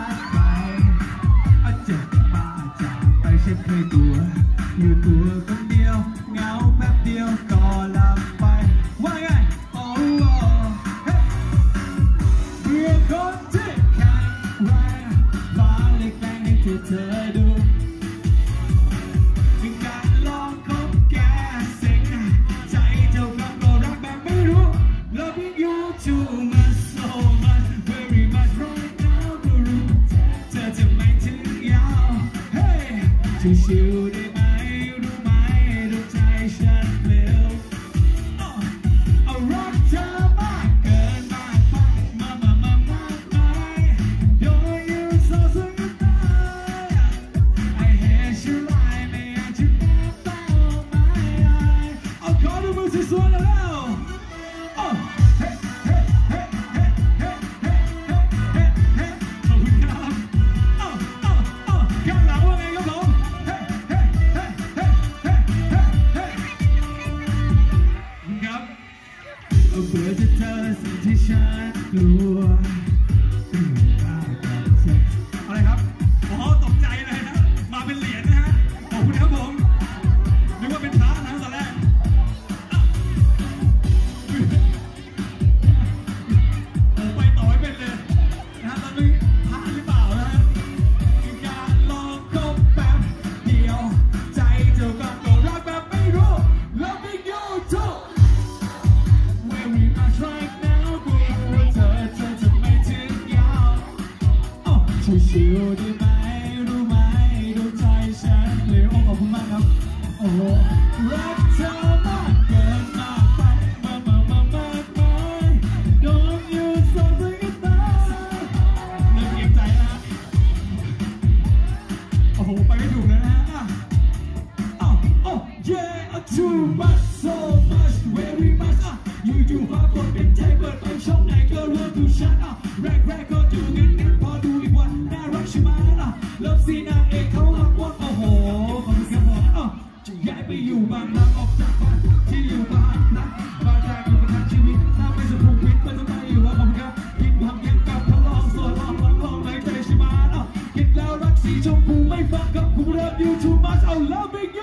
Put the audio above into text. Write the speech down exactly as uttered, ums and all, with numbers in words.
ากไปอาเจ็บมาจากไปเช็ดเคยตัวอยู่ตัวคนเดียวเหงาแป๊บเดียวก็หลับไปว่าไงโอ้โหเพื่อคนที่แข็งแรงฟ้าเล็กแรงให้ที่เธอดูการลองคบแกสิงใจเจ้ากับก็รักแบบไม่รู้ Loving you too much so much very much right now ก็รู้เธอจะไม่ถึงยาวเฮ้ยชิวๆได้ไหมรู้ไหมดูใจฉันเร็วเอารักเธอมากเกินมากไปมามามามากไป Don't you so soon you die I hate you like me and you never my eye เอาขอดูมือสวยๆแล้วเฮ้เฮ้เฮ้เฮ้เฮ้เฮ้เฮ้เฮ้เฮ้ขอบคุณครับอ้าวอ้าวอ้าวข้างหลังว่าไงครับผมเฮ้เฮ้เฮ้เฮ้เฮ้เฮ้เฮ้ครับเบื่อจะเจอสิ่งที่ฉันกลัวอะไรครับอ๋อตกใจเลยนะมาเป็นเหรียญนะฮะขอบคุณครับผมนึกว่าเป็นพระนะตอนแรกผมไปต่อไม่เป็นเลยนะฮะตอนนี้พระหรือเปล่านะฮะการลองคบแบบเดียวใจเจ้ากับก็รักแบบไม่รู้ Loving you too very much right now กูรู้ว่าเธอเธอจะไม่ถึงยาวชิวๆได้ไหมรู้ไหมดูใจฉันเร็วขอบคุณมากครับโอ้โหรักเธอมากเกินมากไปมามามามากไป Don't you so bring it down เริ่มเกรงใจแล้วฮะโอ้โหไปไม่ถูกเลยนะฮะอ้าวอ้าว yeah too much so much very much อ่ะอยู่ๆฟ้าฝนเป็นใจเปิดไปช่องไหนก็เริ่มดูชัดอ่ะแรกๆก็ดูงั้นงั้นพอดูอีกวันน่ารักใช่ไหมล่ะเลิฟซีนางเอกเขารักว่าโอ้โหขอบคุณครับผมอ่ะจะย้ายไปอยู่บางรักออกจากบ้านที่อยู่บ้านรักบางจากอยู่ประทังชีวิตถ้าไม่สุขุมวิทก็จะไปอยู่ว่าผมครับคิดความเย็นกับพลองส่วนลองลองลองในใจใช่ไหมอ่ะคิดแล้วรักสีชมพูไม่ฟังกับคุณเลิฟ you too much I love you